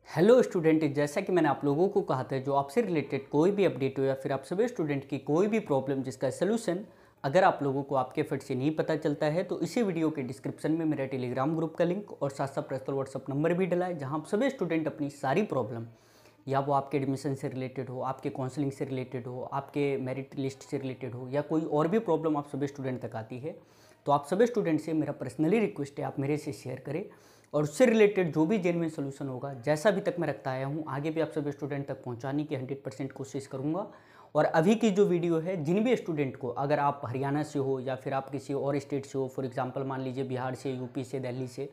Hello student, जैसा कि मैंने आप लोगों को कहा था, जो आपसे रिलेटेड कोई भी अपडेट हो या फिर आप सभी स्टूडेंट की कोई भी प्रॉब्लम जिसका सलूशन अगर आप लोगों को आपके फट से नहीं पता चलता है तो इसी वीडियो के डिस्क्रिप्शन में मेरा टेलीग्राम ग्रुप का लिंक और साथ साथ पर्सनल व्हाट्सअप नंबर भी डला है, जहां आप सभी स्टूडेंट अपनी सारी प्रॉब्लम या वो आपके एडमिशन से रिलेटेड हो, आपके काउंसलिंग से रिलेटेड हो, आपके मेरिट लिस्ट से रिलेटेड हो या कोई और भी प्रॉब्लम आप सभी स्टूडेंट तक आती है, तो आप सभी स्टूडेंट से मेरा पर्सनली रिक्वेस्ट है आप मेरे से शेयर करें और उससे रिलेटेड जो भी जेन्युइन सोल्यूशन होगा, जैसा अभी तक मैं रखता आया हूँ, आगे भी आप सभी स्टूडेंट तक पहुँचाने की 100% कोशिश करूँगा। और अभी की जो वीडियो है, जिन भी स्टूडेंट को, अगर आप हरियाणा से हो या फिर आप किसी और स्टेट से हो, फॉर एग्जांपल मान लीजिए बिहार से, यूपी से, दिल्ली से,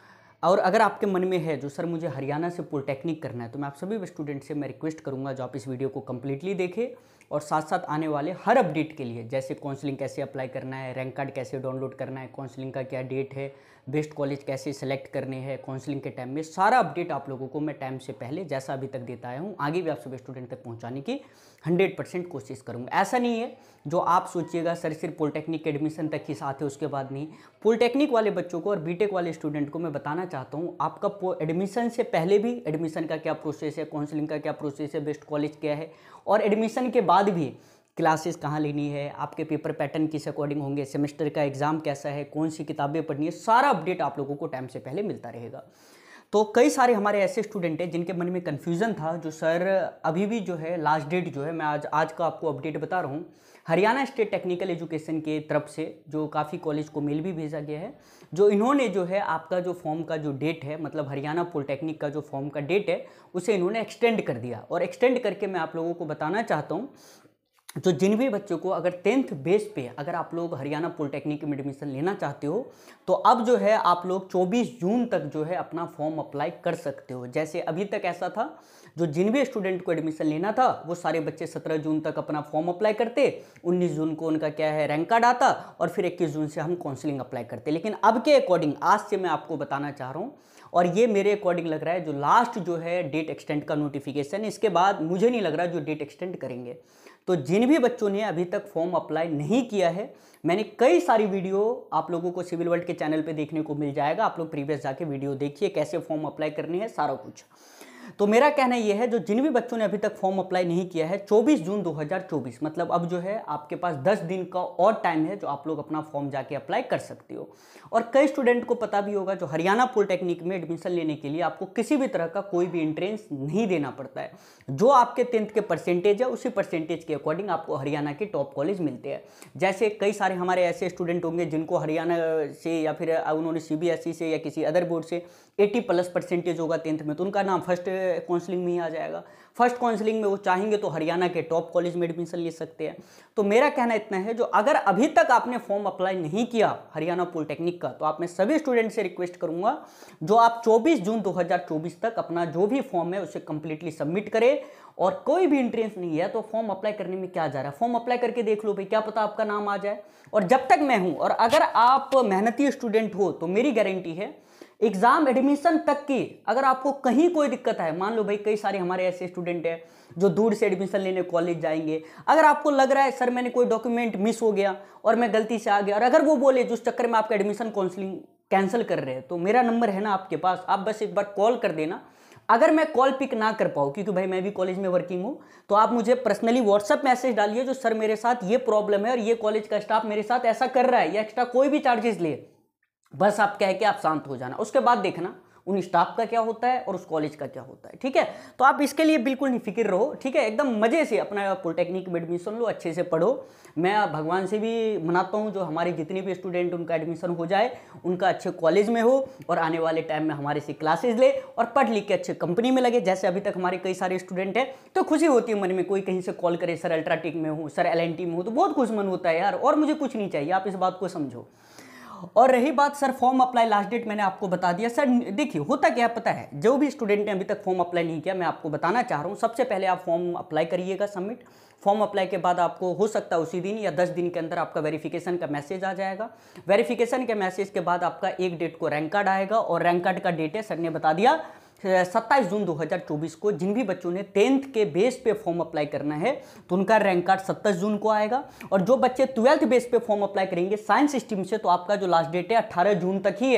और अगर आपके मन में है जो सर मुझे हरियाणा से पॉलिटेक्निक करना है, तो मैं आप सभी स्टूडेंट से मैं रिक्वेस्ट करूंगा जो आप इस वीडियो को कम्प्लीटली देखें और साथ साथ आने वाले हर अपडेट के लिए, जैसे काउंसलिंग कैसे अप्लाई करना है, रैंक कार्ड कैसे डाउनलोड करना है, काउंसलिंग का क्या डेट है, बेस्ट कॉलेज कैसे सेलेक्ट करने हैं काउंसलिंग के टाइम में, सारा अपडेट आप लोगों को मैं टाइम से पहले जैसा अभी तक देता आया हूँ, आगे भी आप सभी स्टूडेंट तक पहुँचाने की 100% कोशिश करूँगा। ऐसा नहीं है जो आप सोचिएगा सर सिर्फ पॉलिटेक्निक के एडमिशन तक ही साथ है उसके बाद नहीं। पॉलिटेक्निक वाले बच्चों को और बीटेक वाले स्टूडेंट को मैं बताना चाहता हूँ, आपका एडमिशन से पहले भी एडमिशन का क्या प्रोसेस है, काउंसलिंग का क्या प्रोसेस है, बेस्ट कॉलेज क्या है, और एडमिशन के बाद भी क्लासेस कहाँ लेनी है, आपके पेपर पैटर्न किस अकॉर्डिंग होंगे, सेमेस्टर का एग्ज़ाम कैसा है, कौन सी किताबें पढ़नी है, सारा अपडेट आप लोगों को टाइम से पहले मिलता रहेगा। तो कई सारे हमारे ऐसे स्टूडेंट हैं जिनके मन में कन्फ्यूज़न था, जो सर अभी भी जो है लास्ट डेट जो है, मैं आज का आपको अपडेट बता रहा हूँ, हरियाणा स्टेट टेक्निकल एजुकेशन के तरफ से जो काफ़ी कॉलेज को मेल भी भेजा गया है, जो इन्होंने जो है आपका जो फॉर्म का जो डेट है, मतलब हरियाणा पॉलिटेक्निक का जो फॉर्म का डेट है उसे इन्होंने एक्सटेंड कर दिया। और एक्सटेंड करके मैं आप लोगों को बताना चाहता हूँ, तो जिन भी बच्चों को अगर 10th बेस पे अगर आप लोग हरियाणा पॉलिटेक्निक में एडमिशन लेना चाहते हो, तो अब जो है आप लोग 24 जून तक जो है अपना फॉर्म अप्लाई कर सकते हो। जैसे अभी तक ऐसा था, जो जिन भी स्टूडेंट को एडमिशन लेना था वो सारे बच्चे 17 जून तक अपना फॉर्म अप्लाई करते, 19 जून को उनका क्या है रैंक कार्ड आता और फिर 21 जून से हम काउंसलिंग अप्लाई करते। लेकिन अब के अकॉर्डिंग आज से मैं आपको बताना चाह रहा हूँ, और ये मेरे अकॉर्डिंग लग रहा है जो लास्ट जो है डेट एक्सटेंड का नोटिफिकेशन, इसके बाद मुझे नहीं लग रहा जो डेट एक्सटेंड करेंगे। तो जिन भी बच्चों ने अभी तक फॉर्म अप्लाई नहीं किया है, मैंने कई सारी वीडियो आप लोगों को सिविल वर्ल्ड के चैनल पे देखने को मिल जाएगा, आप लोग प्रीवियस जाके वीडियो देखिए कैसे फॉर्म अप्लाई करने हैं, सारा कुछ। तो मेरा कहना यह है, जो जिन भी बच्चों ने अभी तक फॉर्म अप्लाई नहीं किया है, 24 जून 2024 मतलब अब जो है आपके पास 10 दिन का और टाइम है जो आप लोग अपना फॉर्म जाके अप्लाई कर सकते हो। और कई स्टूडेंट को पता भी होगा, जो हरियाणा पॉलिटेक्निक में एडमिशन लेने के लिए आपको किसी भी तरह का कोई भी एंट्रेंस नहीं देना पड़ता है। जो आपके 10th के परसेंटेज है उसी परसेंटेज के अकॉर्डिंग आपको हरियाणा के टॉप कॉलेज मिलते हैं। जैसे कई सारे हमारे ऐसे स्टूडेंट होंगे जिनको हरियाणा से या फिर उन्होंने सीबीएसई से या किसी अदर बोर्ड से 80+ परसेंटेज होगा 10th में, तो उनका नाम फर्स्ट काउंसलिंग में ही आ जाएगा। फर्स्ट काउंसलिंग में वो चाहेंगे तो हरियाणा के टॉप कॉलेज में एडमिशन ले सकते हैं। तो मेरा कहना इतना है, जो अगर अभी तक आपने फॉर्म अप्लाई नहीं किया हरियाणा पॉलिटेक्निक का, तो आप मैं सभी स्टूडेंट से रिक्वेस्ट करूंगा जो आप 24 जून 2024 तक अपना जो भी फॉर्म है उसे कंप्लीटली सबमिट करें। और कोई भी इंट्रेंस नहीं है तो फॉर्म अप्लाई करने में क्या जा रहा है, फॉर्म अप्लाई करके देख लो भाई, क्या पता आपका नाम आ जाए। और जब तक मैं हूं, और अगर आप मेहनती स्टूडेंट हो, तो मेरी गारंटी है एग्जाम एडमिशन तक की अगर आपको कहीं कोई दिक्कत है, मान लो भाई कई सारे हमारे ऐसे स्टूडेंट हैं जो दूर से एडमिशन लेने कॉलेज जाएंगे, अगर आपको लग रहा है सर मैंने कोई डॉक्यूमेंट मिस हो गया और मैं गलती से आ गया, और अगर वो बोले जिस चक्कर में आपका एडमिशन काउंसलिंग कैंसिल कर रहे हैं, तो मेरा नंबर है ना आपके पास, आप बस एक बार कॉल कर देना। अगर मैं कॉल पिक ना कर पाऊँ, क्योंकि भाई मैं भी कॉलेज में वर्किंग हूँ, तो आप मुझे पर्सनली व्हाट्सएप मैसेज डालिए जो सर मेरे साथ ये प्रॉब्लम है और ये कॉलेज का स्टाफ मेरे साथ ऐसा कर रहा है, या एक्स्ट्रा कोई भी चार्जेस ले, बस आप कह के आप शांत हो जाना। उसके बाद देखना उन स्टाफ का क्या होता है और उस कॉलेज का क्या होता है, ठीक है। तो आप इसके लिए बिल्कुल नहीं फिक्र रहो, ठीक है, एकदम मजे से अपना पॉलिटेक्निक में एडमिशन लो, अच्छे से पढ़ो। मैं भगवान से भी मनाता हूँ जो हमारे जितने भी स्टूडेंट उनका एडमिशन हो जाए, उनका अच्छे कॉलेज में हो और आने वाले टाइम में हमारे से क्लासेज ले और पढ़ लिख के अच्छे कंपनी में लगे। जैसे अभी तक हमारे कई सारे स्टूडेंट हैं, तो खुशी होती है मन में, कोई कहीं से कॉल करे सर अल्ट्राटेक में हूँ, सर LNT में हूँ, तो बहुत खुश मन होता है यार, और मुझे कुछ नहीं चाहिए, आप इस बात को समझो। और रही बात sir form apply last date, मैंने आपको बता दिया। सर देखिए होता क्या पता है, जो भी स्टूडेंट ने अभी तक फॉर्म अप्लाई नहीं किया, मैं आपको बताना चाह रहा हूँ, सबसे पहले आप फॉर्म अप्लाई करिएगा सबमिट। फॉर्म अप्लाई के बाद आपको हो सकता है उसी दिन या 10 दिन के अंदर आपका वेरिफिकेशन का मैसेज आ जाएगा। वेरिफिकेशन के मैसेज के बाद आपका एक डेट को रैंक कार्ड आएगा, और रैंक कार्ड का डेट है सर ने बता दिया 27 जून 2024 को। जिन भी बच्चों ने 10th के बेस पे फॉर्म अप्लाई करना है तो उनका रैंक कार्ड 27 जून को आएगा, और जो बच्चे 12th बेस पे फॉर्म अप्लाई करेंगे साइंस स्ट्रीम से, तो आपका जो लास्ट डेट है 18 जून तक ही है,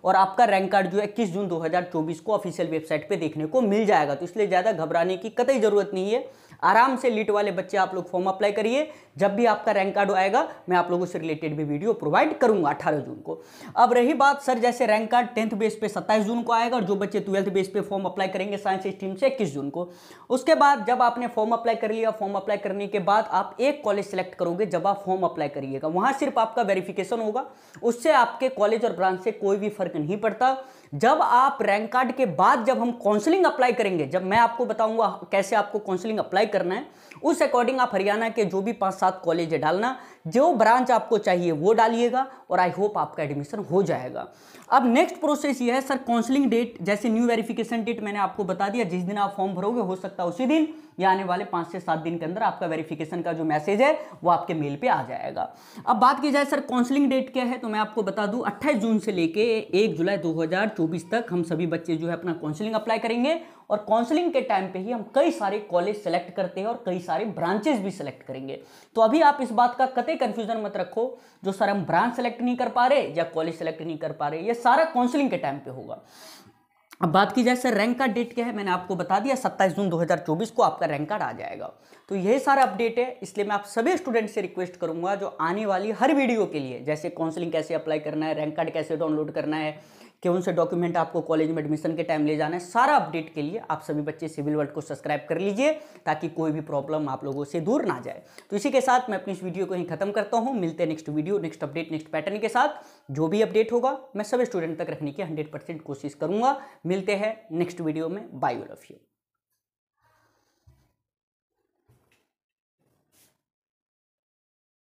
और आपका रैंक कार्ड जो है 21 जून 2024 को ऑफिशियल वेबसाइट पे देखने को मिल जाएगा। तो इसलिए ज़्यादा घबराने की कतई ज़रूरत नहीं है। आराम से लीट वाले बच्चे आप लोग फॉर्म अप्लाई करिए। जब भी आपका रैंक कार्ड आएगा मैं आप लोगों से रिलेटेड भी वीडियो प्रोवाइड करूंगा 18 जून को। अब रही बात सर, जैसे रैंक कार्ड 10th बेस पे 27 जून को आएगा और जो बच्चे 12th बेस पे फॉर्म अप्लाई करेंगे साइंस स्ट्रीम से 21 जून को। उसके बाद जब आपने फॉर्म अप्लाई कर लिया, फॉर्म अप्लाई करने के बाद आप एक कॉलेज सेलेक्ट करोगे। जब आप फॉर्म अप्लाई करिएगा वहां सिर्फ आपका वेरिफिकेशन होगा, उससे आपके कॉलेज और ब्रांच से कोई भी फर्क नहीं पड़ता। जब आप रैंक कार्ड के बाद जब हम काउंसलिंग अप्लाई करेंगे, जब मैं आपको बताऊंगा कैसे आपको काउंसलिंग अप्लाई करना है, उस अकॉर्डिंग आप हरियाणा के जो भी 5-7 कॉलेज है डालना, जो ब्रांच आपको चाहिए वो डालिएगा और आई होप आपका एडमिशन हो जाएगा। अब नेक्स्ट प्रोसेस ये है सर, काउंसलिंग डेट जैसे न्यू वेरिफिकेशन डेट मैंने आपको बता दिया, जिस दिन आप फॉर्म भरोगे हो सकता है उसी दिन या आने वाले 5 से 7 दिन के अंदर आपका वेरिफिकेशन का जो मैसेज है वो आपके मेल पे आ जाएगा। अब बात की जाए सर काउंसलिंग डेट क्या है, तो मैं आपको बता दूं 28 जून से लेके 1 जुलाई 2024 तक हम सभी बच्चे जो है अपना काउंसलिंग अप्लाई करेंगे। और काउंसलिंग के टाइम पे ही हम कई सारे कॉलेज सेलेक्ट करते हैं और कई सारे ब्रांचेस भी सिलेक्ट करेंगे। तो अभी आप इस बात का कतई कंफ्यूजन मत रखो, जो सर हम ब्रांच सेलेक्ट नहीं कर पा रहे या कॉलेज सेलेक्ट नहीं कर पा रहे, ये सारा काउंसलिंग के टाइम पे होगा। अब बात की जाए सर रैंक कार्ड डेट क्या है, मैंने आपको बता दिया 27 जून 2024 को आपका रैंक कार्ड आ जाएगा। तो यही सारा अपडेट है, इसलिए मैं आप सभी स्टूडेंट से रिक्वेस्ट करूंगा जो आने वाली हर वीडियो के लिए, जैसे काउंसलिंग कैसे अप्लाई करना है, रैंक कार्ड कैसे डाउनलोड करना है, कौन से डॉक्यूमेंट आपको कॉलेज में एडमिशन के टाइम ले जाना है, सारा अपडेट के लिए आप सभी बच्चे सिविल वर्ल्ड को सब्सक्राइब कर लीजिए ताकि कोई भी प्रॉब्लम आप लोगों से दूर ना जाए। तो इसी के साथ मैं अपनी इस वीडियो को यहीं खत्म करता हूं। मिलते हैं next video, next update, next pattern के साथ। जो भी अपडेट होगा मैं सभी स्टूडेंट तक रखने की 100% कोशिश करूंगा। मिलते हैं नेक्स्ट वीडियो में। Bye all of you.